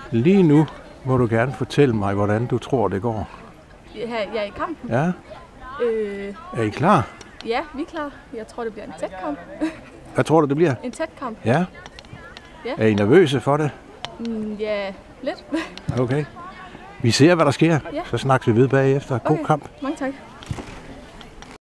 Lige nu må du gerne fortælle mig, hvordan du tror, det går. Ja, i kampen? Ja. Er I klar? Ja, vi er klar. Jeg tror, det bliver en tæt kamp. Hvad tror du, det bliver? En tæt kamp. Ja. Ja. Er I nervøse for det? Ja, lidt. Okay. Vi ser, hvad der sker. Ja. Så snakkes vi ved bagefter. God kamp. Mange tak.